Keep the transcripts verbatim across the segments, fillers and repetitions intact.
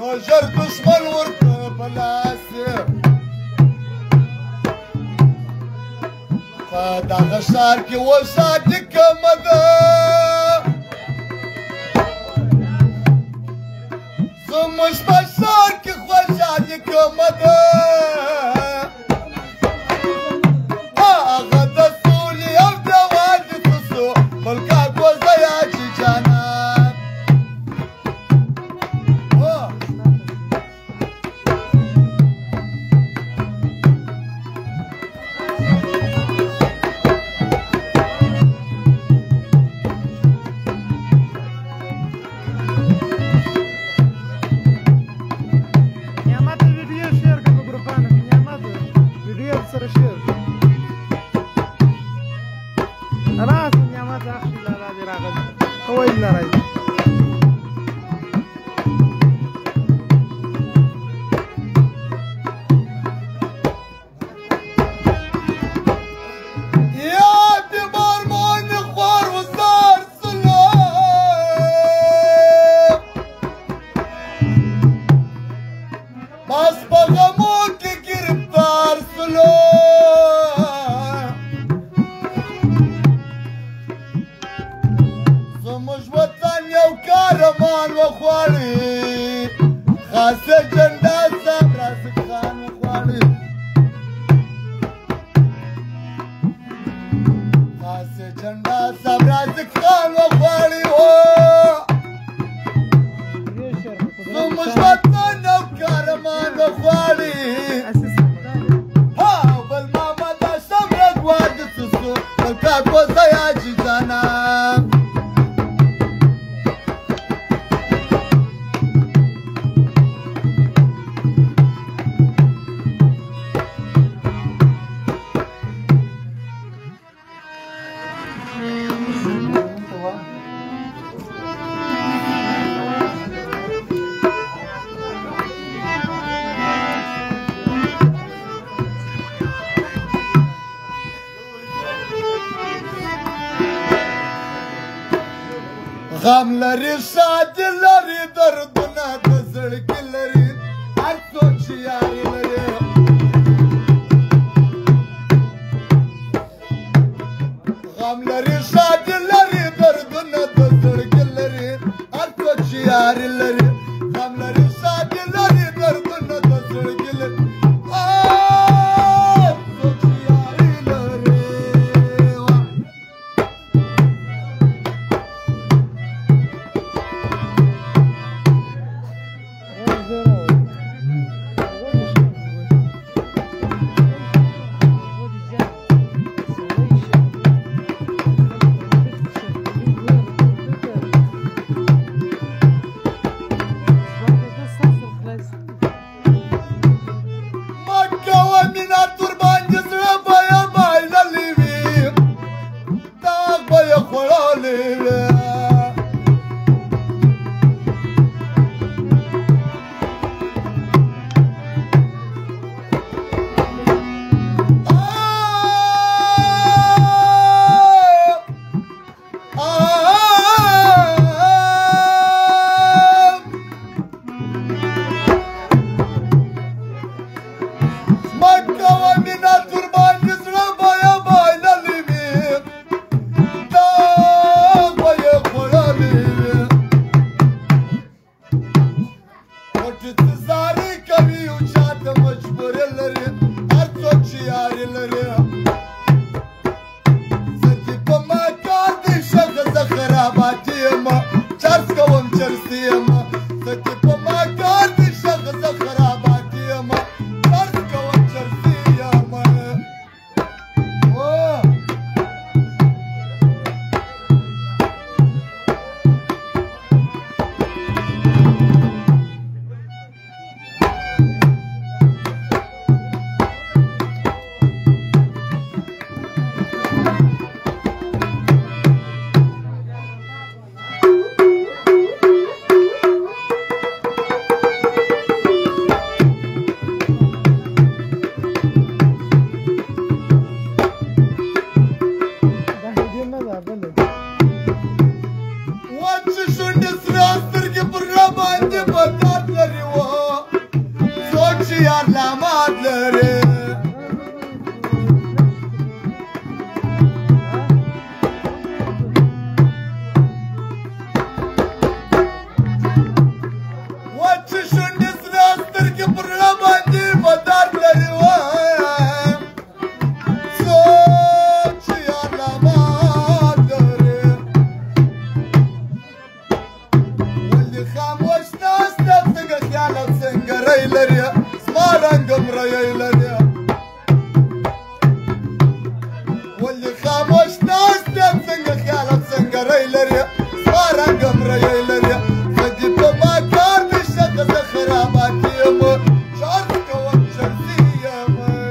مژر دشمن ورته په لاس په دغه ښار کې وشادي کمه ده زموږ په ښار کې خوشادي کمه ده هغه د سولې او د یوازې کوڅو ملکه کوزه یا چې جانان غم لري شادي لري دردونه د زړګي لري هر څوک چې یاري لري غم لري شادي لري دردونه د زړګي لري هر څوک چې یاري لري غم لري شادي لري دردونه د زړګي لري خاموش ناست دی څنګه خیال او سنګرۍ لري زما رنګم ریۍ لري ولې خاموش ناست دی څنګه خیال او سنګرۍ لري زما رنګم ریۍ لري زه دې په ما کار مې شته زه خرابات یم چارج کوم چرسي یم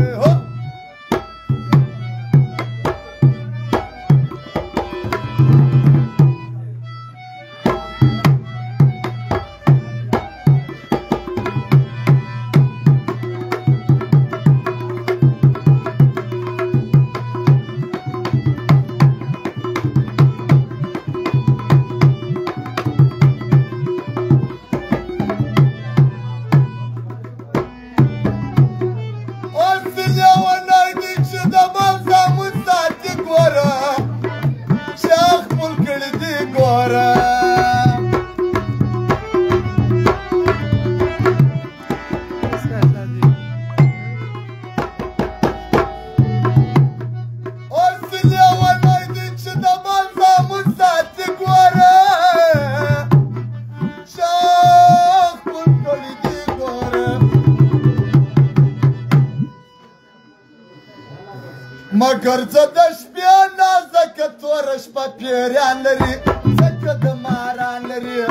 مگر زه د شپې نازکه توره شپه پیریان لري ځکه د ماران لري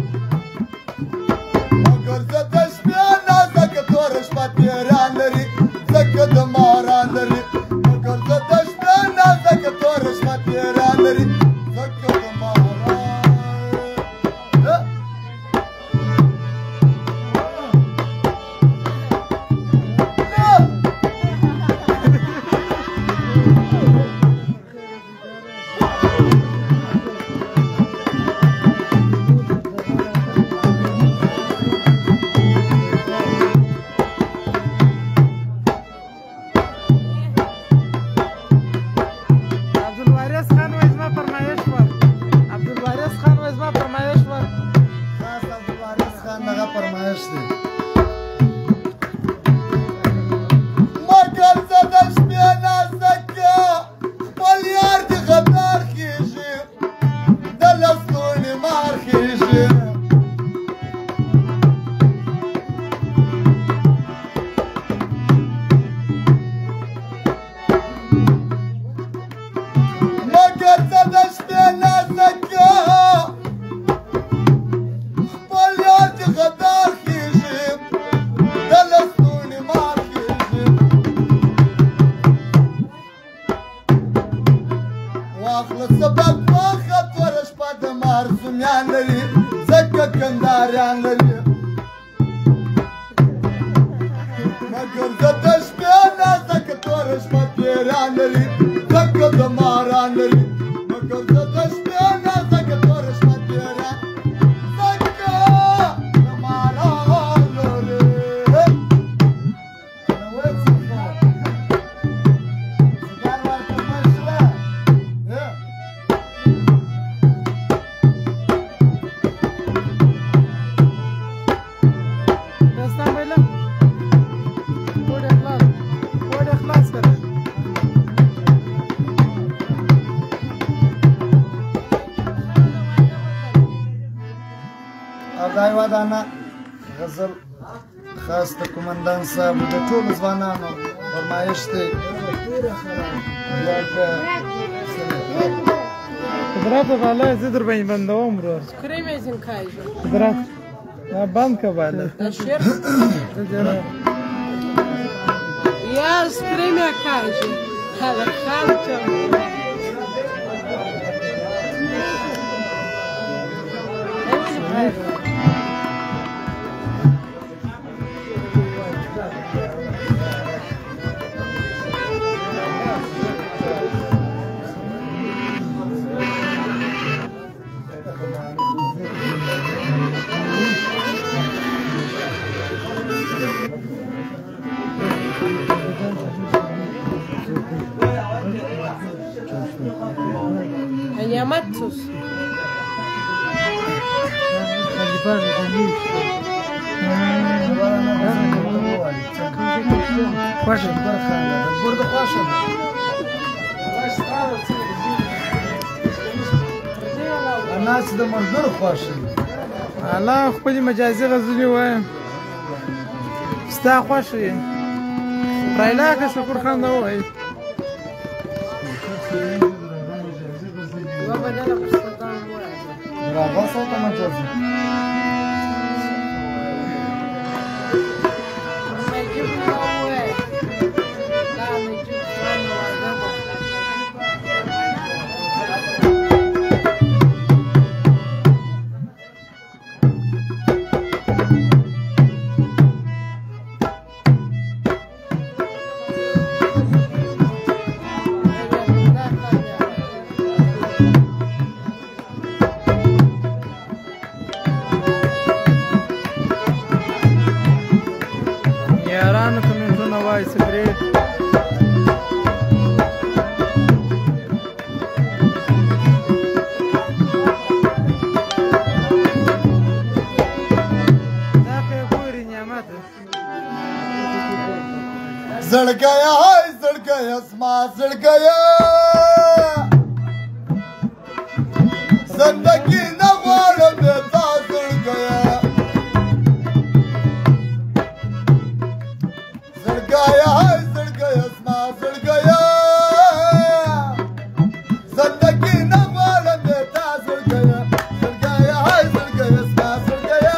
مگر زه د شپې نازکه توره شپه پیریان لري ځکه د ماران لري مگر زه د شپې نازکه توره شپه پیریان لري ځکه د ماران دانا غزل خاص د کومندان صاحب د ټول ځوانانو فرمایش دی قدرت والا زدر بین بندوم رو کریم ازین کایجو قدرت نه بند که والا شیر یا کریم کایجو هذا خالته Niamat sus. خواشم برده خواشم الناس د مزدور خواشم الله خپلې مجازي غزلې وایم ستا خوښ یې پرایلا که شکر خان ته ووایي یوه بدله خو ستا ته هم ووایه راغس او که مجازي نجیب ته ووایه دا نجیب خان نوازه ده یارانو کمنټونه وایي سګرېټ دا که یې ګوري نعمت زړګیا هاي زړګیا اسما زړګیا زندگی نه غواړم بې تا زړګیا زړګیا هاي زړګیا اسما زړګیا زندگی نه غواړم بې تا زړګیا زړګیا هاي زړګیا اسما زړګیا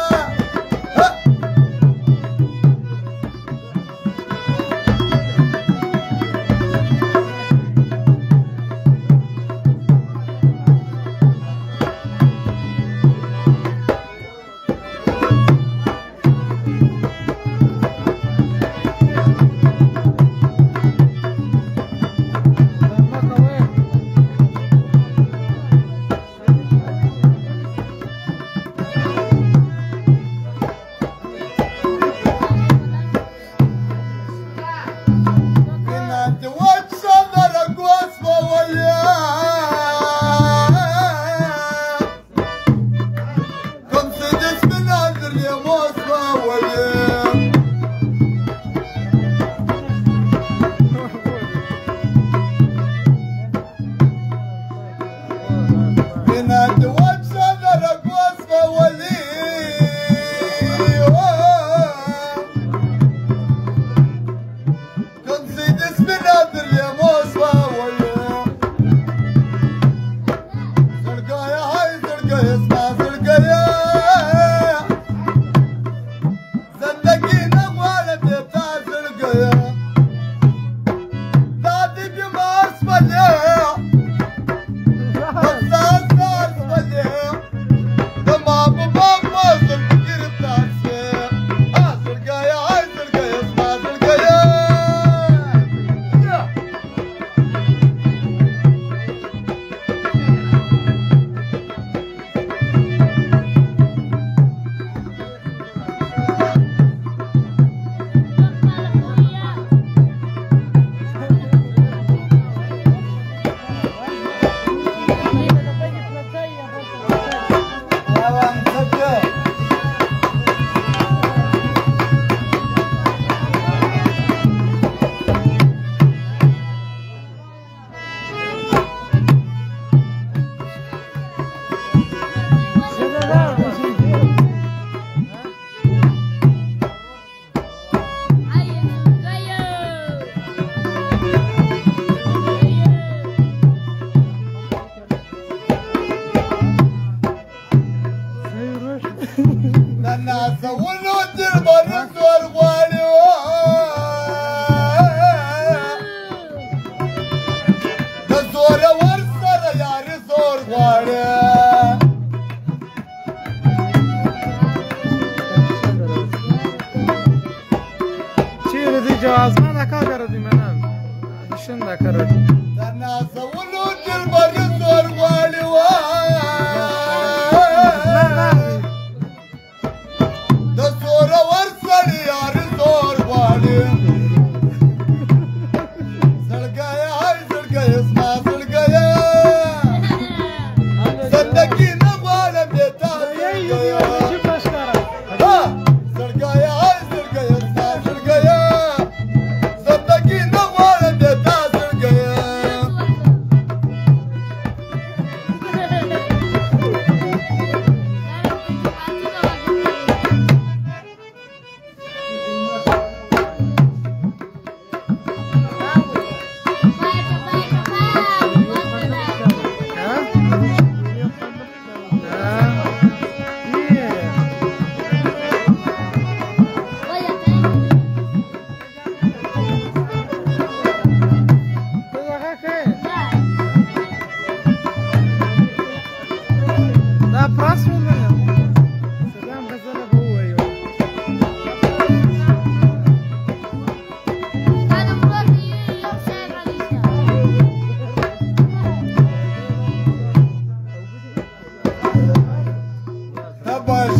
زندگی نغواړم بې تا زړګیه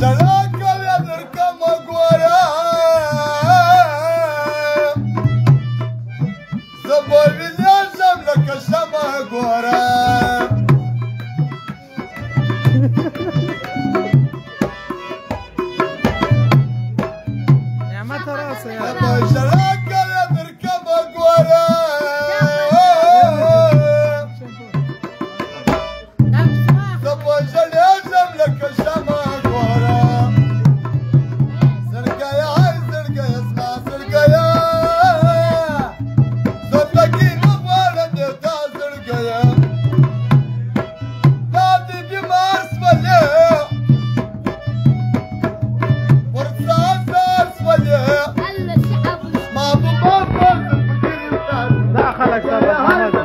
ژړا کوې درکمه ګوره زه به ویلېږم لکه شمه ګوره نعمت راسه زه به ژړا کوې درکمه ګوره زه به ژړېږم لکه شمه ګوره زړګیه های زړګیه زما زړګیه زه پکې نه غواړم د تا زړګیه دا دې بیمار شولې ورڅه ازار شولې ما په ما پر دا خلک سره محمد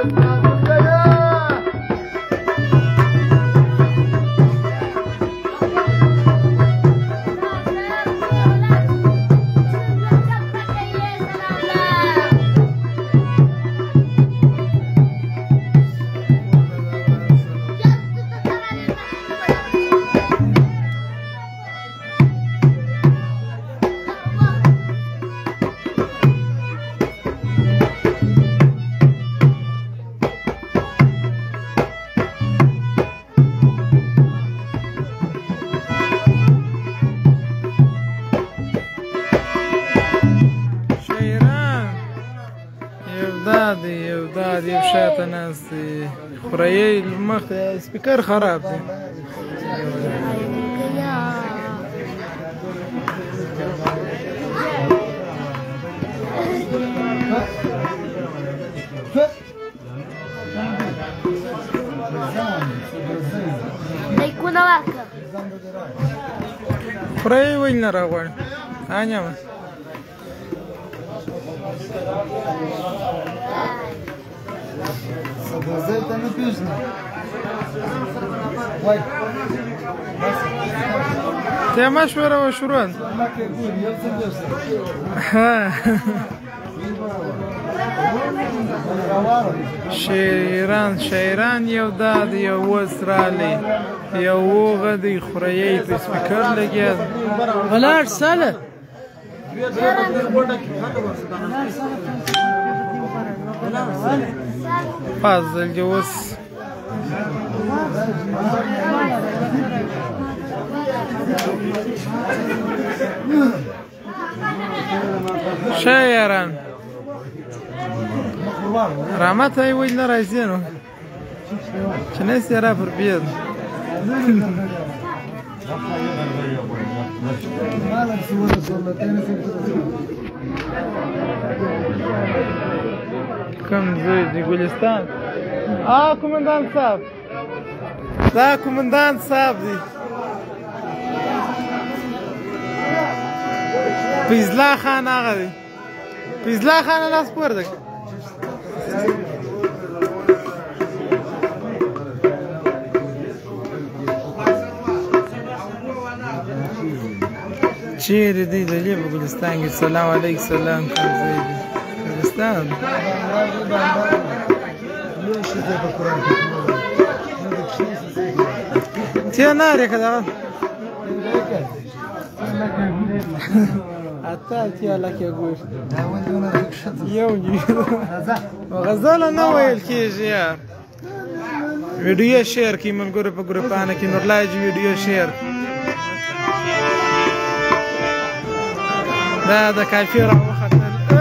یو داد یو شاته ناست دی خورایي مخ سپیکر خراب دی خورایي ولې نه راغواړي ها نعمت Zai te nu pișni. Vai. Te مشوره وشوران شاعران شاعران یو داد یو وسرالی یو وغه دی خورایي په سپیکر لګیا ولاړ ساله فضل جوز شاعران رحمت ای وی نه راځي نو چې نه سره پر بیا کوم ځای دی ګلستان آ کومندان صاحب دا کومندان صاحب دی فیضلا خان هغه دی فیضلا خان لاس پورته چیرې دی د لې په ګلستان کې سلام علیک سلام کوم ځای دی ګلستان تیا ناره که دغه اتا تیا لکه ګوش یو غزل نه ویل کېږي یار ویډیو شیر کړئ ملګرو په ګروپانو کې نورلاج ویډیو شیر دا د کافي راوختل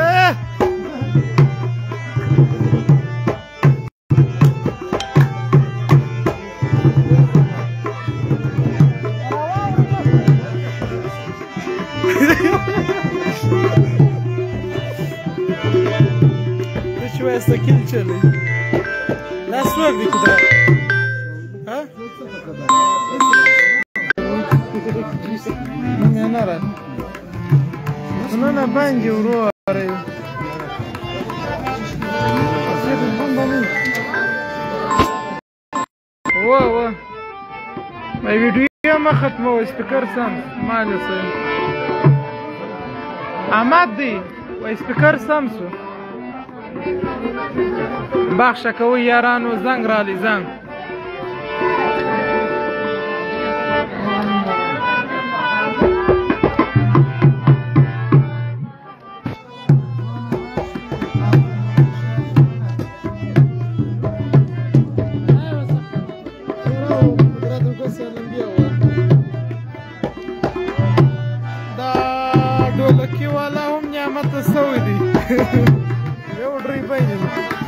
Shoesta kill chali. Last work di kudra. Ha? Ne nara. Ono na bangi uro are. Wo wo. Mai video ma khatmo speaker sam maalus. Ahmad di و speaker sam su. بخشه کوي یارانو زنګ رالی زنګ شوقي والا هم نعمت سوي دي یو ډریبای دي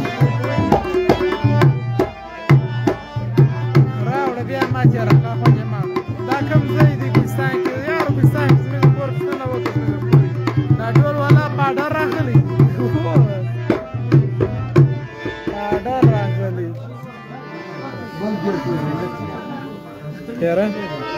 راوړه بیا ما چې راکا خو جما دا کوم ځای دی کوستان کې یار کوستان کې زموږ کور څه نه وکړي دا ټول والا باډر راغلی باډر راغلی یاره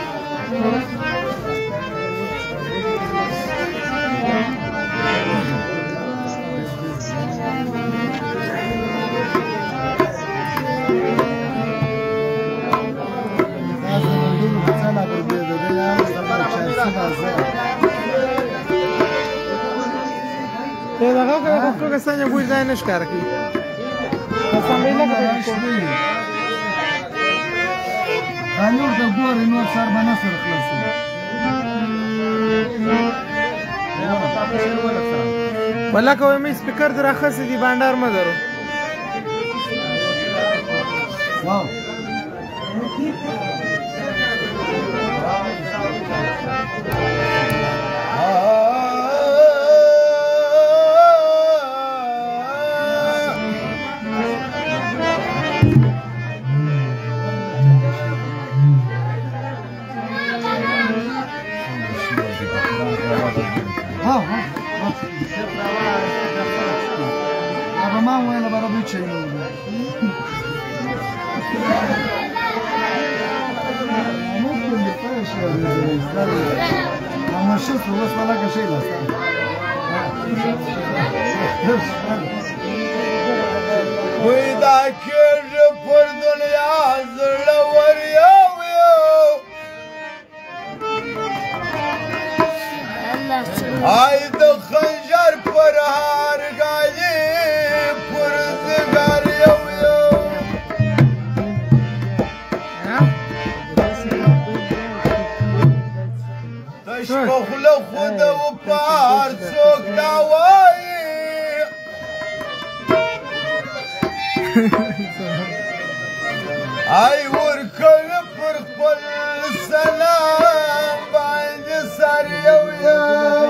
Ya da kau kau kau kesannya gue dah nak sekarang ni. Sampai lagi kau. Kalau dah buat ini sar mana sar kelas. Walau kau ini speaker terakhir sih di Bandar Madaro. Wow. وإذا كر فرد العزل ورياويو عيد خنجر فرهار قايي فرزقار يويو تشبخ لخود وبار سوق دواي اي وركل فرقل السلام بعد صار يويا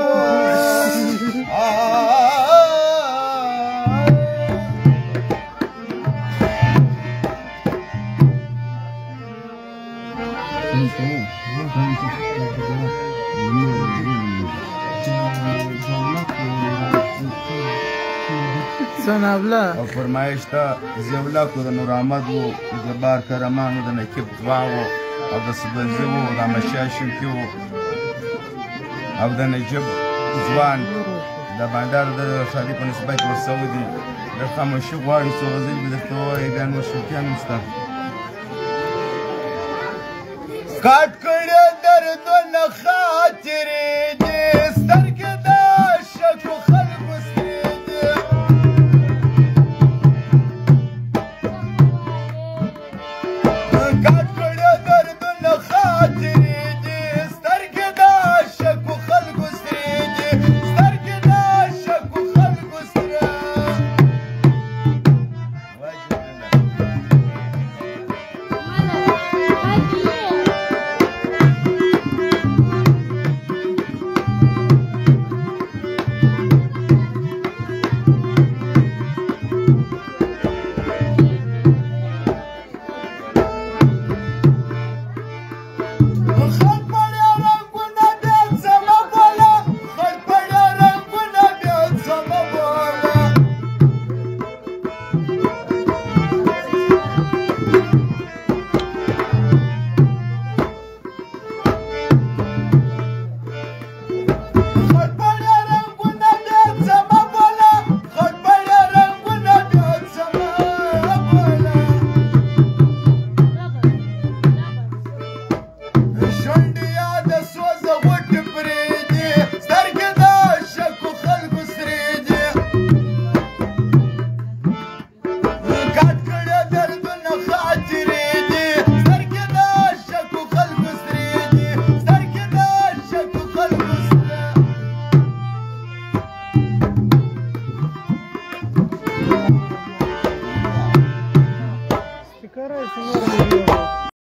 سنابلا او فرمایش ته زیولا کو د نور احمد وو د بار کرمانو د نکیب دواو او د سبنزي وو د مشاشم کیو او د نجيب ځوان د باندار د شادي په نسبت ورسودي د خاموشي غواړي څو غزل به درته وایي بیا نو شوقیان مستا کاټ